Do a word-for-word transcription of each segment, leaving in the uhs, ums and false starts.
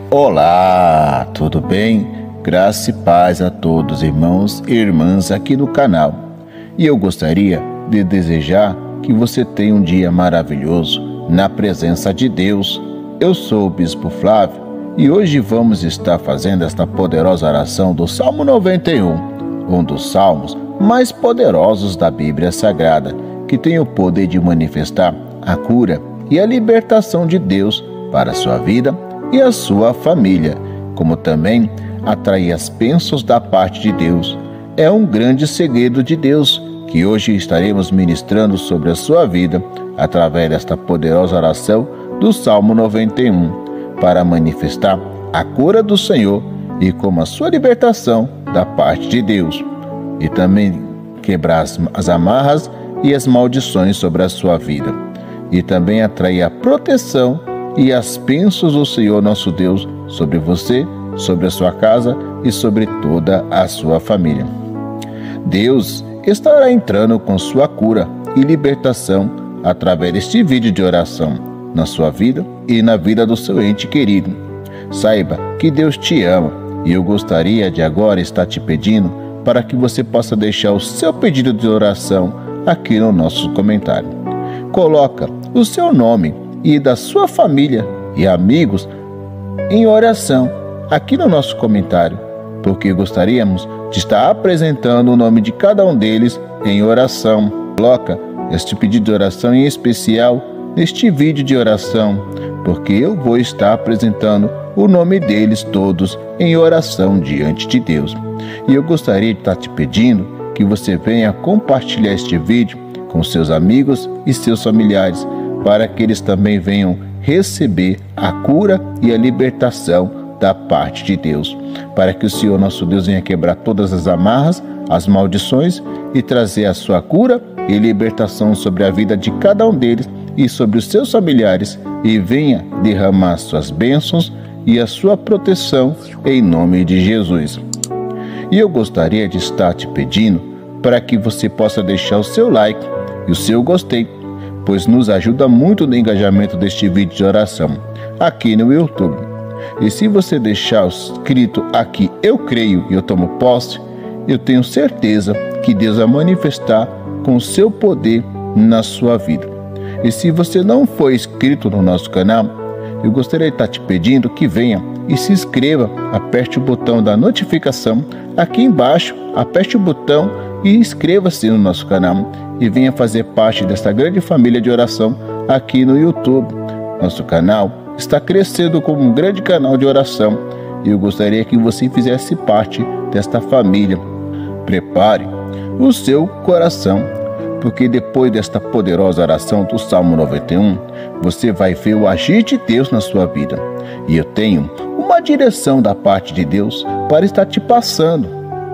Olá, tudo bem? Graça e paz a todos, irmãos e irmãs aqui no canal. E eu gostaria de desejar que você tenha um dia maravilhoso na presença de Deus. Eu sou o Bispo Flávio e hoje vamos estar fazendo esta poderosa oração do Salmo noventa e um, um dos salmos mais poderosos da Bíblia Sagrada, que tem o poder de manifestar a cura e a libertação de Deus para a sua vida e a sua família, como também atrair as bênçãos da parte de Deus. É um grande segredo de Deus que hoje estaremos ministrando sobre a sua vida através desta poderosa oração do Salmo noventa e um, para manifestar a cura do Senhor e como a sua libertação da parte de Deus, e também quebrar as, as amarras e as maldições sobre a sua vida, e também atrair a proteção e as bênçãos do Senhor nosso Deus sobre você, sobre a sua casa e sobre toda a sua família. Deus estará entrando com sua cura e libertação através deste vídeo de oração na sua vida e na vida do seu ente querido. Saiba que Deus te ama e eu gostaria de agora estar te pedindo para que você possa deixar o seu pedido de oração aqui no nosso comentário. Coloca o seu nome e da sua família e amigos em oração aqui no nosso comentário, porque gostaríamos de estar apresentando o nome de cada um deles em oração. Coloca este pedido de oração em especial neste vídeo de oração, porque eu vou estar apresentando o nome deles todos em oração diante de Deus. E eu gostaria de estar te pedindo que você venha compartilhar este vídeo com seus amigos e seus familiares, para que eles também venham receber a cura e a libertação da parte de Deus, para que o Senhor nosso Deus venha quebrar todas as amarras, as maldições e trazer a sua cura e libertação sobre a vida de cada um deles e sobre os seus familiares, e venha derramar suas bênçãos e a sua proteção em nome de Jesus. E eu gostaria de estar te pedindo para que você possa deixar o seu like e o seu gostei, pois nos ajuda muito no engajamento deste vídeo de oração aqui no YouTube. E se você deixar escrito aqui, eu creio e eu tomo posse, eu tenho certeza que Deus vai manifestar com o seu poder na sua vida. E se você não for inscrito no nosso canal, eu gostaria de estar te pedindo que venha e se inscreva, aperte o botão da notificação aqui embaixo, aperte o botão e inscreva-se no nosso canal e venha fazer parte desta grande família de oração aqui no YouTube. Nosso canal está crescendo como um grande canal de oração e eu gostaria que você fizesse parte desta família. Prepare o seu coração, porque depois desta poderosa oração do Salmo noventa e um, você vai ver o agir de Deus na sua vida. E eu tenho uma direção da parte de Deus para estar te passando.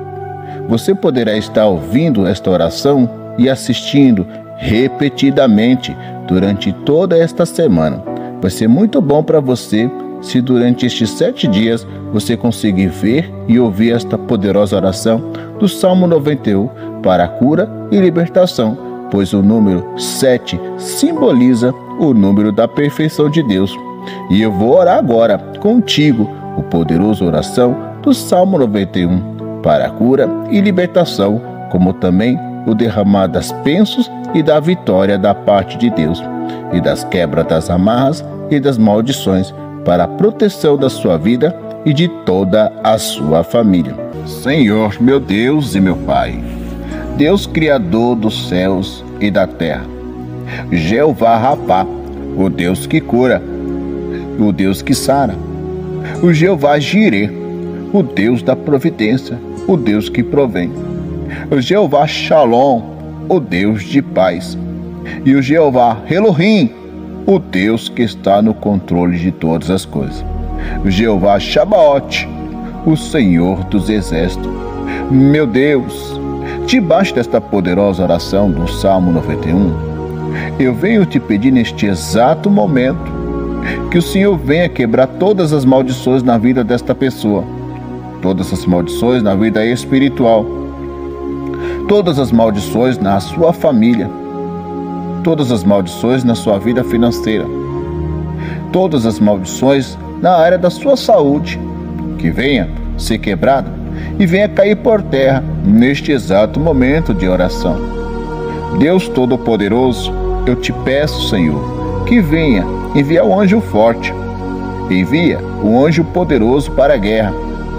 Você poderá estar ouvindo esta oração e assistindo repetidamente durante toda esta semana. Vai ser muito bom para você se durante estes sete dias você conseguir ver e ouvir esta poderosa oração do Salmo noventa e um para a cura e libertação, pois o número sete simboliza o número da perfeição de Deus. E eu vou orar agora contigo o poderoso oração do Salmo noventa e um para a cura e libertação, como também o derramar das bênçãos e da vitória da parte de Deus, e das quebras das amarras e das maldições, para a proteção da sua vida e de toda a sua família. Senhor, meu Deus e meu Pai, Deus Criador dos céus e da terra, Jeová Rapá, o Deus que cura, o Deus que sara, o Jeová Jireh, o Deus da providência, o Deus que provém, o Jeová Shalom, o Deus de paz, e o Jeová Elohim, o Deus que está no controle de todas as coisas, o Jeová Shabaoth, o Senhor dos exércitos. Meu Deus, debaixo desta poderosa oração do Salmo noventa e um, eu venho te pedir neste exato momento que o Senhor venha quebrar todas as maldições na vida desta pessoa, todas as maldições na vida espiritual, todas as maldições na sua família, todas as maldições na sua vida financeira, todas as maldições na área da sua saúde, que venha ser quebrada e venha cair por terra neste exato momento de oração. Deus Todo-Poderoso, eu te peço, Senhor, que venha enviar o anjo forte, envia o anjo poderoso para a guerra,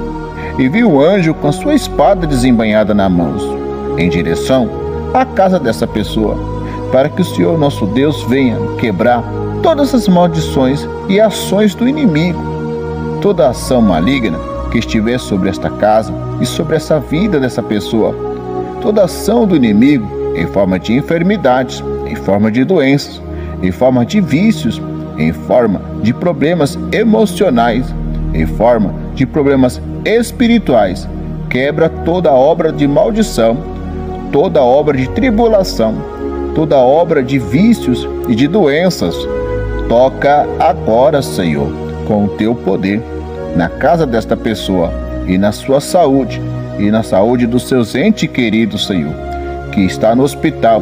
envia o anjo com a sua espada desembainhada na mão, em direção à casa dessa pessoa, para que o Senhor nosso Deus venha quebrar todas as maldições e ações do inimigo, toda ação maligna que estiver sobre esta casa e sobre essa vida dessa pessoa, toda ação do inimigo em forma de enfermidades, em forma de doenças, em forma de vícios, em forma de problemas emocionais, em forma de problemas espirituais, quebra toda obra de maldição, toda obra de tribulação, toda obra de vícios e de doenças. Toca agora, Senhor, com o teu poder, na casa desta pessoa e na sua saúde, e na saúde dos seus entes queridos, Senhor, que está no hospital,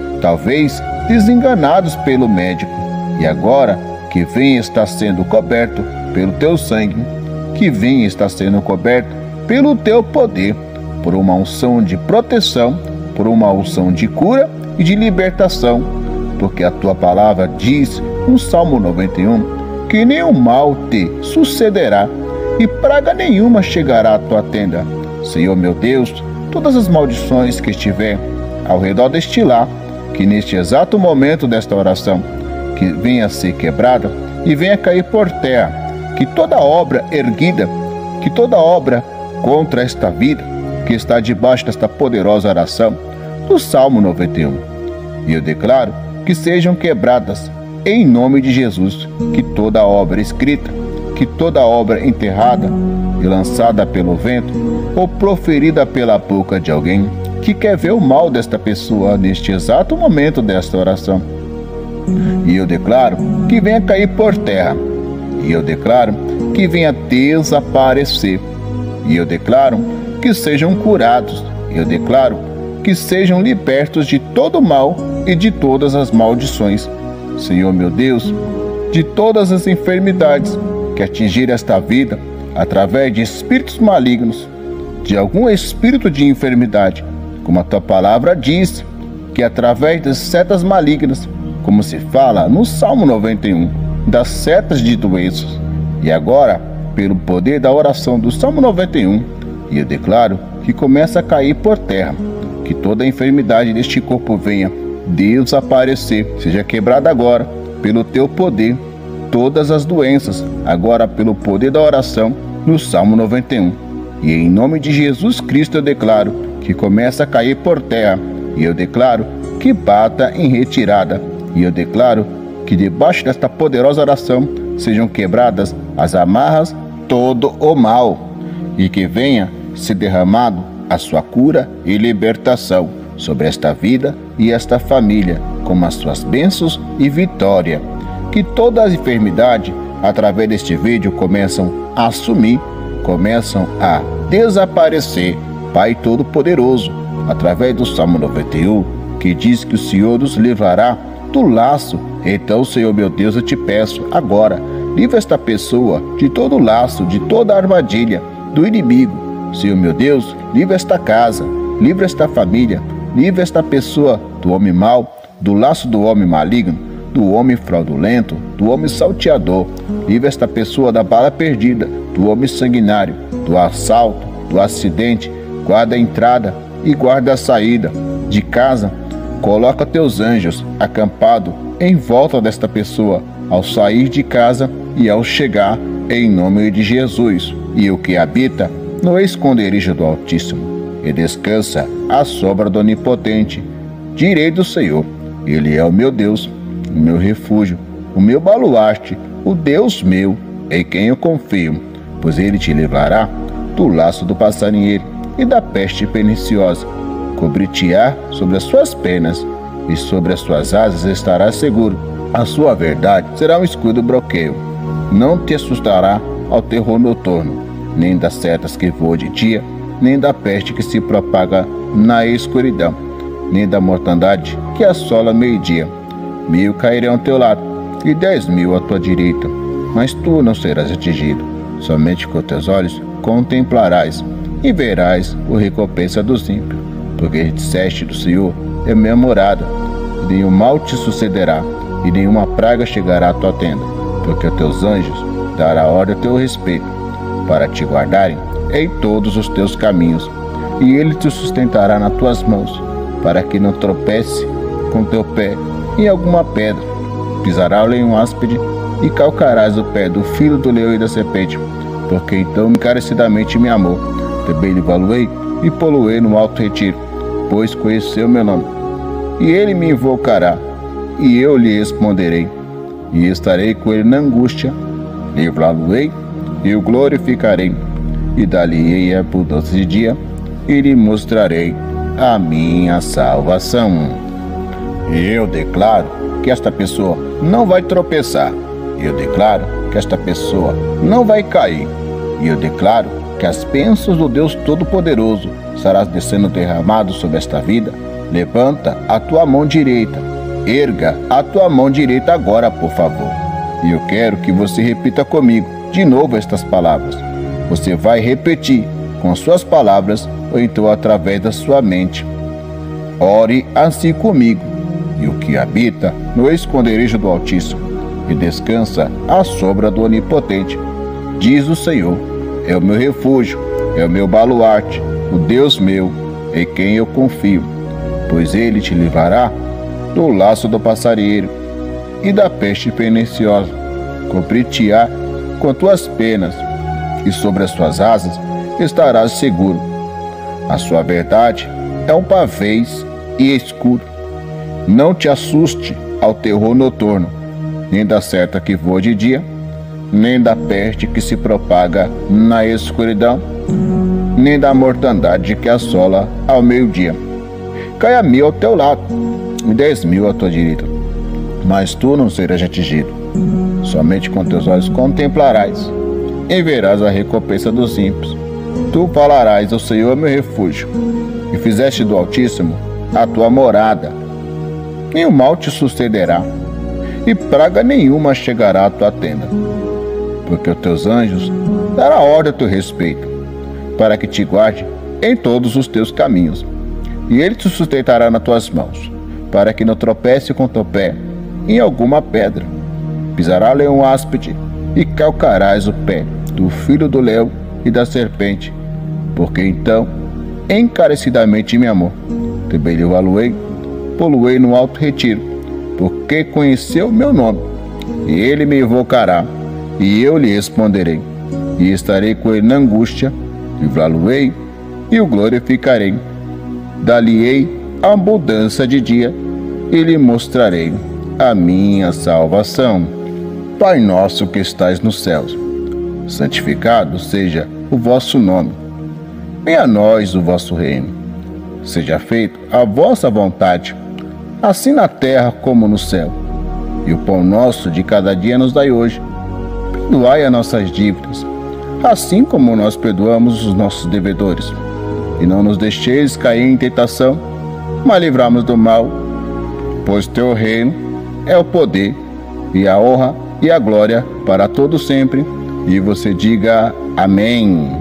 talvez desenganados pelo médico, e agora que vem estar sendo coberto pelo teu sangue, que vem estar sendo coberto pelo teu poder, por uma unção de proteção, por uma unção de cura e de libertação, porque a tua palavra diz no Salmo noventa e um que nenhum mal te sucederá e praga nenhuma chegará à tua tenda. Senhor meu Deus, todas as maldições que estiver ao redor deste lar, que neste exato momento desta oração, que venha a ser quebrada e venha a cair por terra, que toda obra erguida, que toda obra contra esta vida, que está debaixo desta poderosa oração do Salmo noventa e um. E eu declaro que sejam quebradas em nome de Jesus, que toda obra escrita, que toda obra enterrada e lançada pelo vento ou proferida pela boca de alguém que quer ver o mal desta pessoa neste exato momento desta oração. E eu declaro que venha cair por terra. E eu declaro que venha desaparecer. E eu declaro que sejam curados. E eu declaro que sejam libertos de todo mal e de todas as maldições. Senhor meu Deus, de todas as enfermidades que atingiram esta vida através de espíritos malignos, de algum espírito de enfermidade, como a tua palavra diz, que através das setas malignas, como se fala no Salmo noventa e um, das setas de doenças. E agora, pelo poder da oração do Salmo noventa e um, e eu declaro que começa a cair por terra, que toda a enfermidade deste corpo venha desaparecer, seja quebrada agora pelo teu poder, todas as doenças, agora pelo poder da oração no Salmo noventa e um. E em nome de Jesus Cristo eu declaro que começa a cair por terra, e eu declaro que bata em retirada, e eu declaro que debaixo desta poderosa oração sejam quebradas as amarras, todo o mal, e que venha se derramado a sua cura e libertação sobre esta vida e esta família, com as suas bênçãos e vitória. Que toda a enfermidade, através deste vídeo, começam a assumir, começam a desaparecer. Pai Todo-Poderoso, através do Salmo noventa e um, que diz que o Senhor nos livrará do laço. Então, Senhor meu Deus, eu te peço agora, livra esta pessoa de todo laço, de toda armadilha do inimigo. Senhor meu Deus, livra esta casa, livra esta família, livra esta pessoa do homem mau, do laço do homem maligno, do homem fraudulento, do homem salteador. Livra esta pessoa da bala perdida, do homem sanguinário, do assalto, do acidente. Guarda a entrada e guarda a saída de casa. Coloca teus anjos acampados em volta desta pessoa ao sair de casa e ao chegar, em nome de Jesus. E o que habita no esconderijo do Altíssimo e descansa à sombra do Onipotente, direi do Senhor: Ele é o meu Deus, o meu refúgio, o meu baluarte, o Deus meu, em quem eu confio, pois Ele te livrará do laço do passarinheiro e da peste perniciosa. Cobrir-te-á sobre as suas penas, e sobre as suas asas estarás seguro. A sua verdade será um escudo broqueio. Não te assustará ao terror noturno, nem das setas que voam de dia, nem da peste que se propaga na escuridão, nem da mortandade que assola meio-dia. Mil cairão ao teu lado, e dez mil à tua direita, mas tu não serás atingido. Somente com teus olhos contemplarás e verás a recompensa dos ímpios. Porque disseste do Senhor é minha morada, e nenhum mal te sucederá, e nenhuma praga chegará à tua tenda. Porque os teus anjos dará ordem a teu respeito, para te guardarem em todos os teus caminhos, e ele te sustentará nas tuas mãos, para que não tropece com teu pé em alguma pedra. Pisará o leão áspide e calcarás o pé do filho do leão e da serpente. Porque então encarecidamente me amou, também lhe valuei e poluei no alto retiro, pois conheceu meu nome. E ele me invocará, e eu lhe responderei, e estarei com ele na angústia, livrá-lo-ei e o glorificarei, e dar-lhe-ei a abundância de dia, e lhe mostrarei a minha salvação. E eu declaro que esta pessoa não vai tropeçar. Eu declaro que esta pessoa não vai cair. E eu declaro que as bênçãos do Deus Todo-Poderoso estarão descendo derramado sobre esta vida. Levanta a tua mão direita. Erga a tua mão direita agora, por favor. E eu quero que você repita comigo de novo estas palavras. Você vai repetir com suas palavras ou então através da sua mente. Ore assim comigo. E o que habita no esconderijo do Altíssimo e descansa à sombra do Onipotente, diz o Senhor, é o meu refúgio, é o meu baluarte, o Deus meu, em quem eu confio, pois ele te livrará do laço do passarinheiro e da peste perniciosa, cobrir-te-á com tuas penas, e sobre as suas asas estarás seguro. A sua verdade é um pavês e escuro. Não te assuste ao terror noturno, nem da seta que voa de dia, nem da peste que se propaga na escuridão, nem da mortandade que assola ao meio-dia. Caia mil ao teu lado e dez mil à tua direita, mas tu não serás atingido. Somente com teus olhos contemplarás e verás a recompensa dos ímpios. Tu falarás: o Senhor é meu refúgio, e fizeste do Altíssimo a tua morada. Nenhum mal te sucederá, e praga nenhuma chegará à tua tenda. Porque os teus anjos darão ordem a teu respeito, para que te guarde em todos os teus caminhos. E ele te sustentará nas tuas mãos, para que não tropece com teu pé em alguma pedra. Pisará leão áspide, e calcarás o pé do filho do leão e da serpente. Porque então encarecidamente me amou, também lhe valuei, poluei no alto retiro, porque conheceu o meu nome. E ele me invocará, e eu lhe responderei, e estarei com ele na angústia, livrá-lo-ei e o glorificarei. Dar-lhe-ei a abundância de dia, e lhe mostrarei a minha salvação. Pai nosso que estais nos céus, santificado seja o vosso nome. Venha a nós o vosso reino. Seja feita a vossa vontade, assim na terra como no céu. E o pão nosso de cada dia nos dai hoje. Perdoai as nossas dívidas, assim como nós perdoamos os nossos devedores. E não nos deixeis cair em tentação, mas livramos do mal. Pois teu reino é o poder, e a honra e a glória para todo sempre. E você diga amém.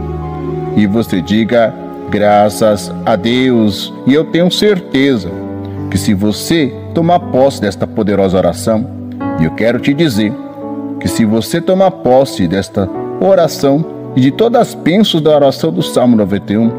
E você diga graças a Deus. E eu tenho certeza que se você tomar posse desta poderosa oração, e eu quero te dizer que se você tomar posse desta oração e de todas as bênçãos da oração do Salmo noventa e um,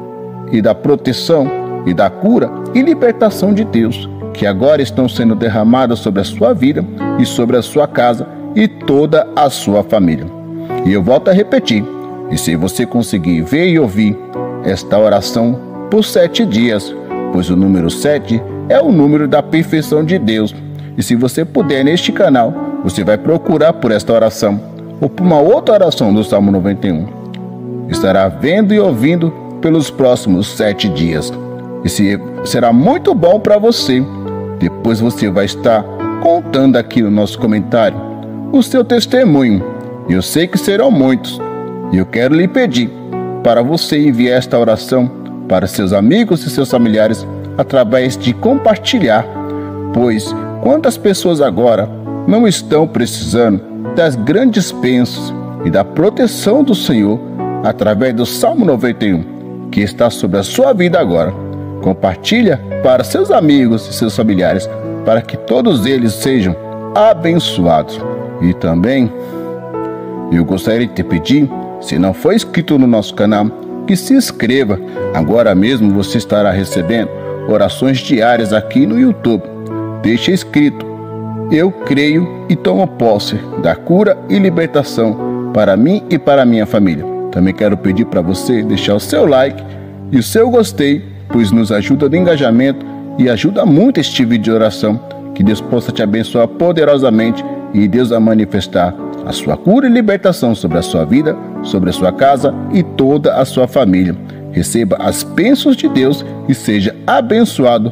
e da proteção e da cura e libertação de Deus, que agora estão sendo derramadas sobre a sua vida e sobre a sua casa e toda a sua família. E eu volto a repetir, e se você conseguir ver e ouvir esta oração por sete dias, pois o número sete é o número da perfeição de Deus. E se você puder neste canal, você vai procurar por esta oração ou por uma outra oração do Salmo noventa e um. Estará vendo e ouvindo pelos próximos sete dias. E se, será muito bom para você. Depois você vai estar contando aqui no nosso comentário o seu testemunho. Eu sei que serão muitos. E eu quero lhe pedir para você enviar esta oração para seus amigos e seus familiares através de compartilhar, pois quantas pessoas agora não estão precisando das grandes bênçãos e da proteção do Senhor através do Salmo noventa e um, que está sobre a sua vida agora. Compartilha para seus amigos e seus familiares, para que todos eles sejam abençoados. E também eu gostaria de te pedir, se não for inscrito no nosso canal, que se inscreva. Agora mesmo você estará recebendo orações diárias aqui no YouTube. Deixa escrito: eu creio e tomo posse da cura e libertação para mim e para a minha família. Também quero pedir para você deixar o seu like e o seu gostei, pois nos ajuda no engajamento e ajuda muito este vídeo de oração. Que Deus possa te abençoar poderosamente e Deus a manifestar a sua cura e libertação sobre a sua vida, sobre a sua casa e toda a sua família. Receba as bênçãos de Deus e seja abençoado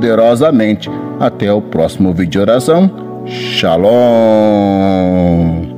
poderosamente. Até o próximo vídeo de oração. Shalom!